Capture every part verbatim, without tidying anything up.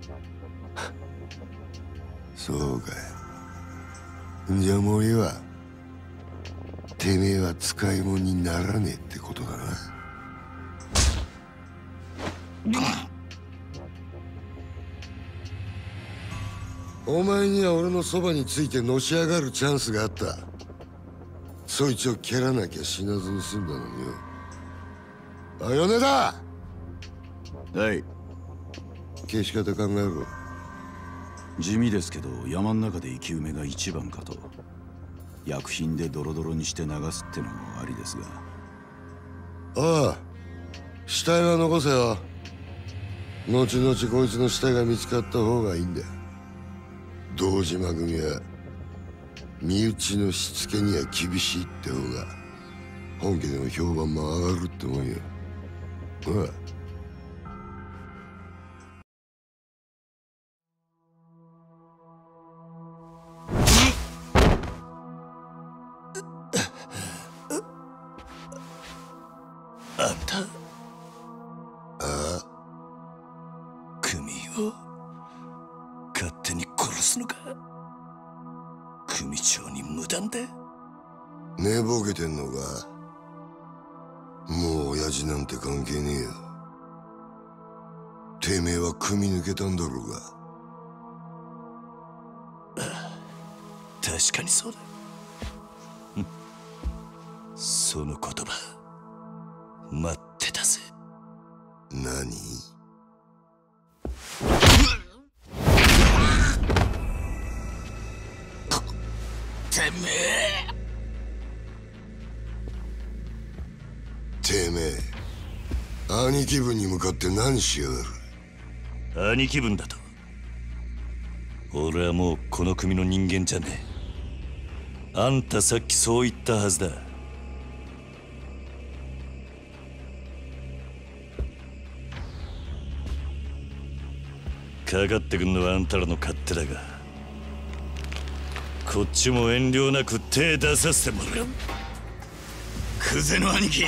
そうかい。じゃあもういいわ。てめえは使い物にならねえってことだな。お前には俺のそばについてのし上がるチャンスがあった。そいつを蹴らなきゃ死なずに済んだのによ。あ、米田。 はい。 消し方考えろ。 地味ですけど山の中で生き埋めが一番かと。薬品でドロドロにして流すってのもありですが。 ああ、死体は残せよ。後々こいつの死体が見つかった方がいいんだよ。堂島組は身内のしつけには厳しいって方が本家での評判も上がるってもんよ。ああ。 あんた、 ああ、 組を勝手に殺すのか。組長に無断で。 寝ぼけてんのか。もう親父なんて関係ねえよ。てめえは組抜けたんだろうが。 確かにそうだ。その言葉待ってたぜ。 何？ てめえてめえ兄貴分に向かって何しやがる。 兄貴分だと。俺はもうこの組の人間じゃねえ。あんたさっきそう言ったはずだ。かかってくんのはあんたらの勝手だが、こっちも遠慮なく手出させてもらう。クゼの兄貴、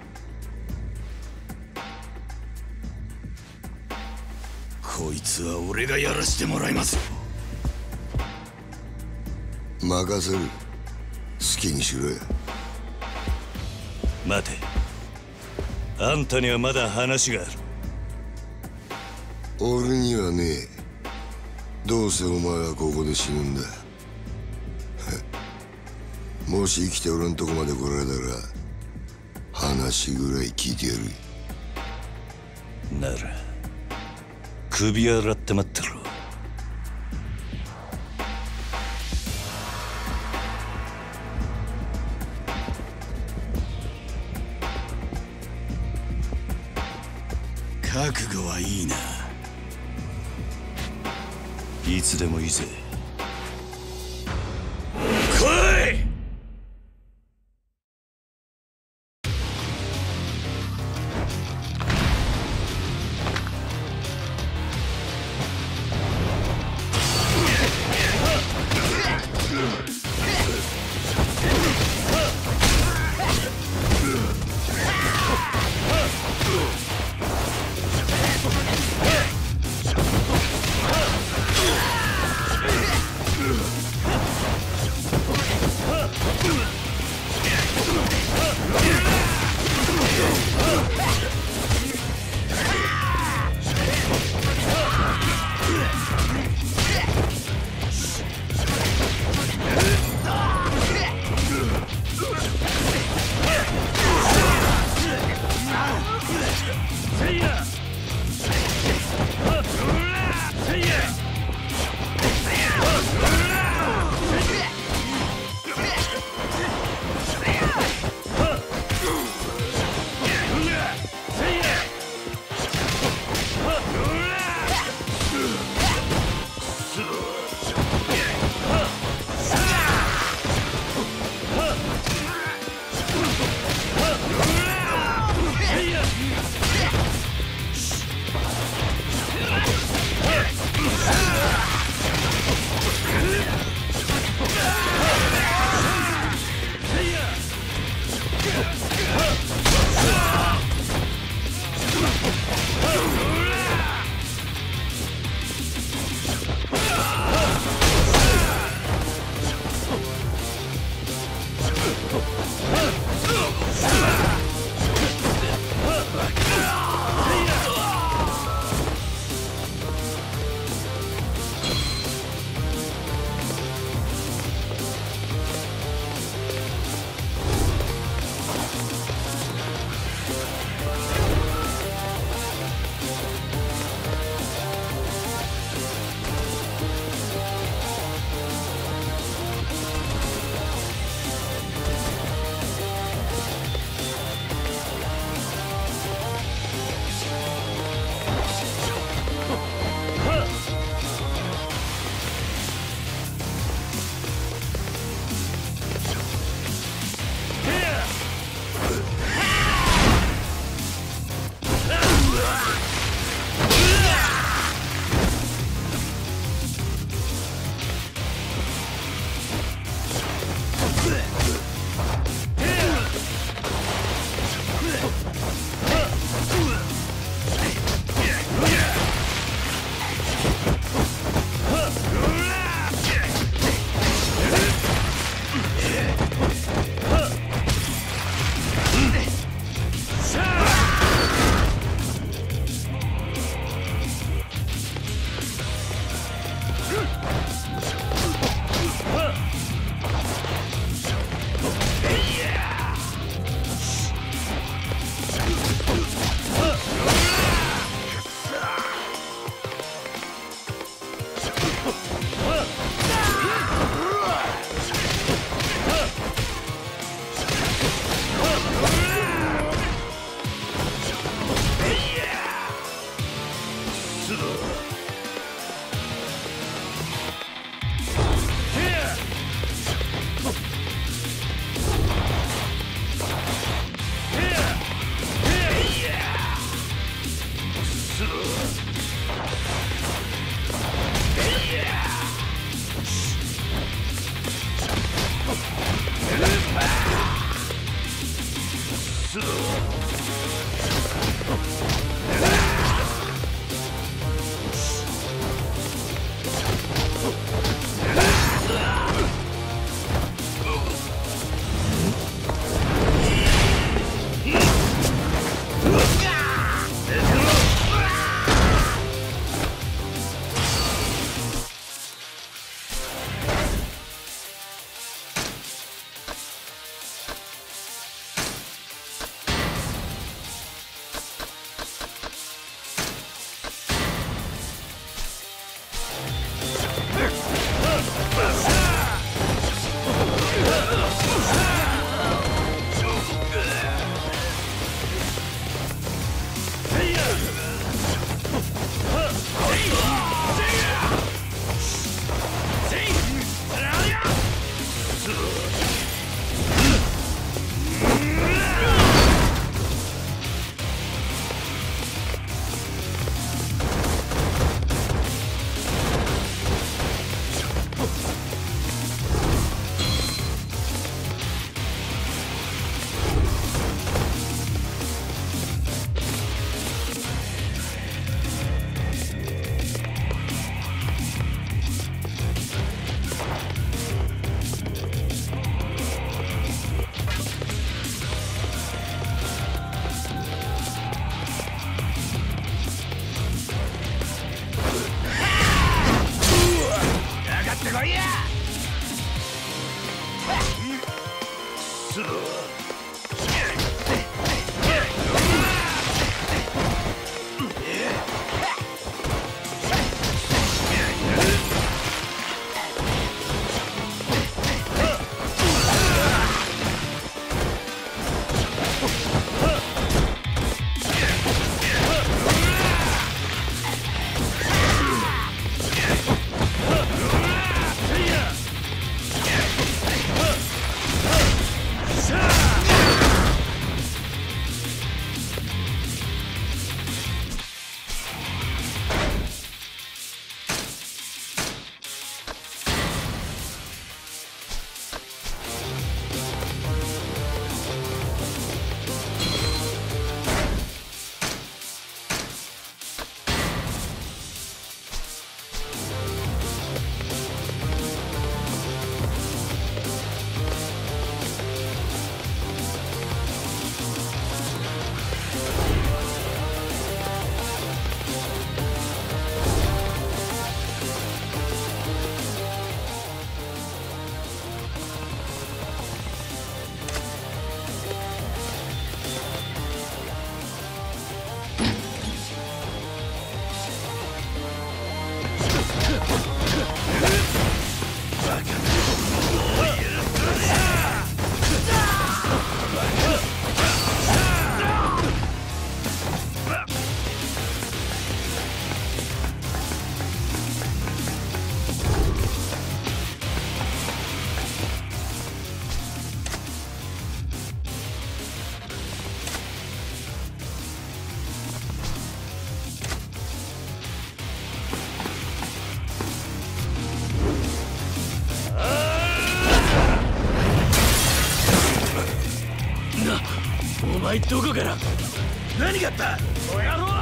こいつは俺がやらしてもらいます。 任せる。好きにしろよ。 待て、あんたにはまだ話がある。 俺にはねえ。どうせお前はここで死ぬんだ。もし生きて俺んとこまで来られたら話ぐらい聞いてやる。 なら首洗って待ってろ。覚悟はいいな。いつでもいいぜ。来い。 前どこから？何があった？お野郎！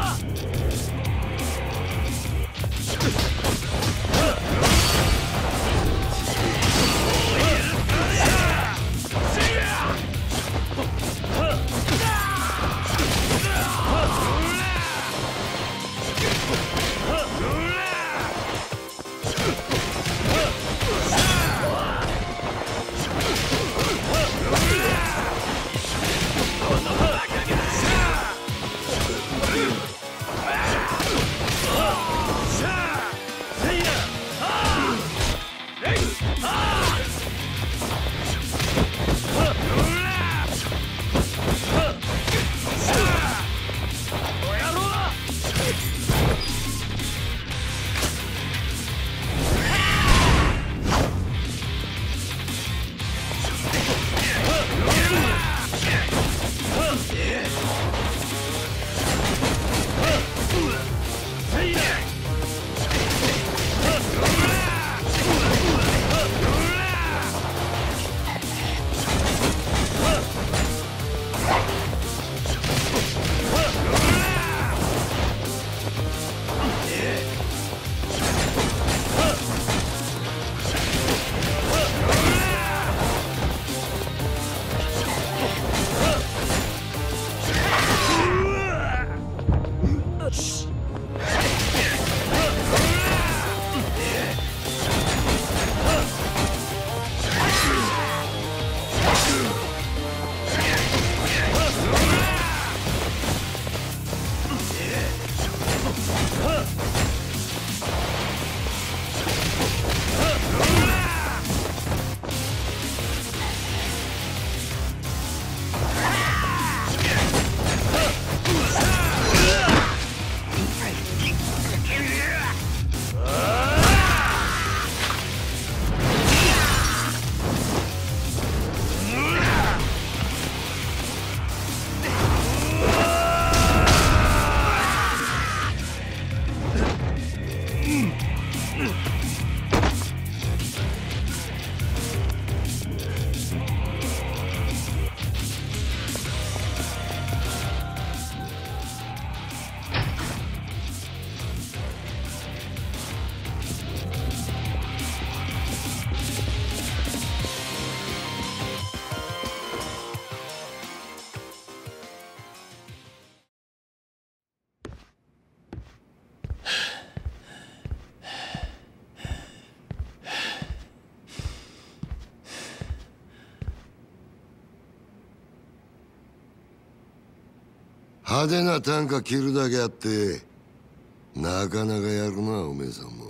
派手な短歌切るだけあってなかなかやるなおめえさんも。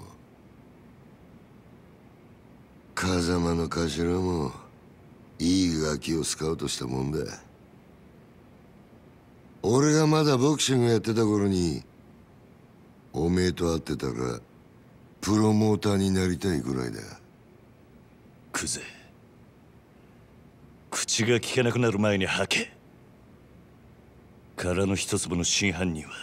風間の頭もいいガキをスカウトしたもんだ。俺がまだボクシングやってた頃におめえと会ってたらプロモーターになりたいぐらいだ。 クゼ、口が聞けなくなる前に吐け。殻の一粒の真犯人は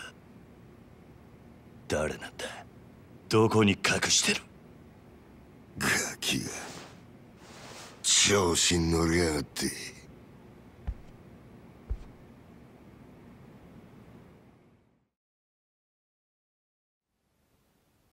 誰なんだ？どこに隠してる？ ガキが調子に乗りやがって。